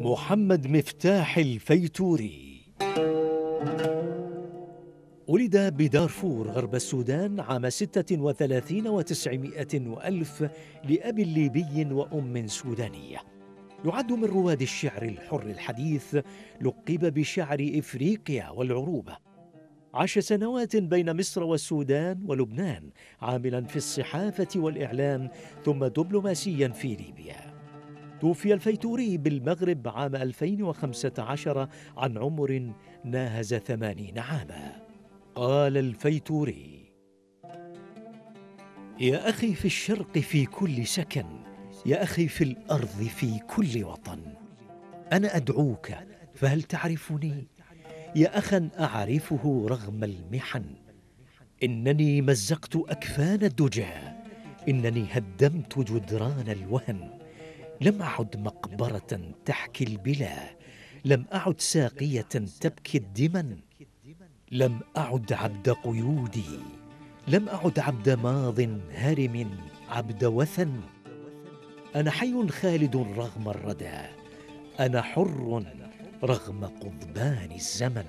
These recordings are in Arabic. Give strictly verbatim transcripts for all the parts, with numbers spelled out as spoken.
محمد مفتاح الفيتوري ولد بدارفور غرب السودان عام ستة وثلاثين وتسعمائة وألف لأب ليبي وأم سودانية. يعد من رواد الشعر الحر الحديث، لقب بشعر إفريقيا والعروبة. عاش سنوات بين مصر والسودان ولبنان، عاملا في الصحافة والإعلام ثم دبلوماسيا في ليبيا. توفي الفيتوري بالمغرب عام ألفين وخمسة عشر عن عمر ناهز ثمانين عاما. قال الفيتوري: يا أخي في الشرق في كل سكن، يا أخي في الأرض في كل وطن، أنا أدعوك فهل تعرفني؟ يا أخا أعرفه رغم المحن. إنني مزقت أكفان الدجى، إنني هدمت جدران الوهن. لم أعد مقبرة تحكي البلا، لم أعد ساقية تبكي الدمن. لم أعد عبد قيودي، لم أعد عبد ماض هرم، عبد وثن. أنا حي خالد رغم الردى، أنا حر رغم قضبان الزمن.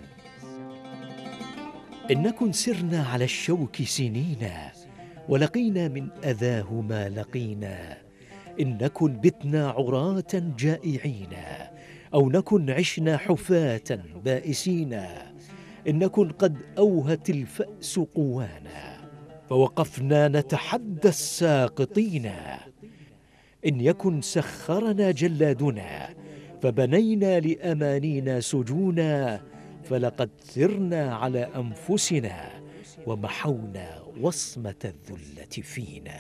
إن نكن سرنا على الشوك سنينا، ولقينا من أذاه ما لقينا. إن نكن بتنا عراة جائعين، أو نكن عشنا حفاة بائسين. إن نكن قد أوهت الفأس قوانا، فوقفنا نتحدى الساقطين. إن يكن سخرنا جلادنا، فبنينا لأمانينا سجونا. فلقد ثرنا على أنفسنا، ومحونا وصمة الذلة فينا.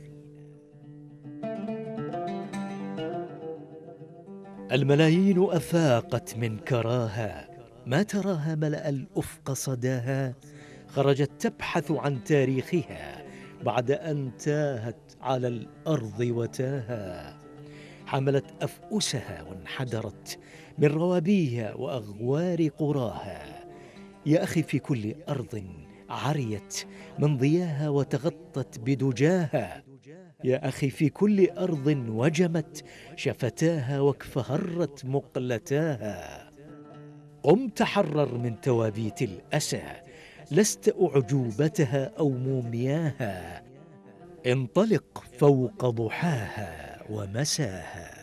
الملايين أفاقت من كراها، ما تراها ملأ الأفق صداها. خرجت تبحث عن تاريخها بعد أن تاهت على الأرض وتاها. حملت أفؤسها وانحدرت من روابيها وأغوار قراها. يا أخي في كل أرض عريت من ضياها وتغطت بدجاها. يا أخي في كل أرض وجمت شفتاها واكفهرت مقلتاها. قم تحرر من توابيت الأسى، لست أعجوبتها أو مومياها. انطلق فوق ضحاها ومساها.